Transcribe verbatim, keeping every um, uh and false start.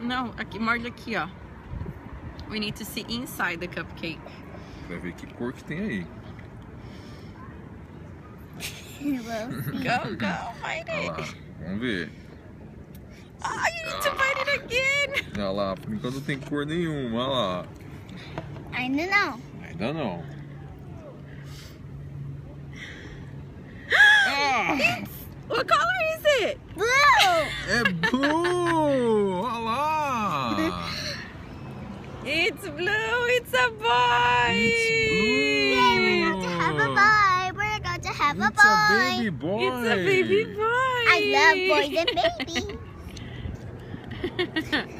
Não, aqui, morde aqui, ó. We need to see inside the cupcake. Vai ver que cor que tem aí. Go, go, bite Olha lá, it. vamos ver. Oh, you need to bite it again. Olha lá, por enquanto não tem cor nenhuma, olha lá. Ainda não. Ainda não. Ah! What color is it? Blue! É blue! Olha lá! It's blue. It's a boy. It's blue! We're going to have a boy. We're going to have a It's a boy. baby boy! It's a baby boy. I love boys and babies.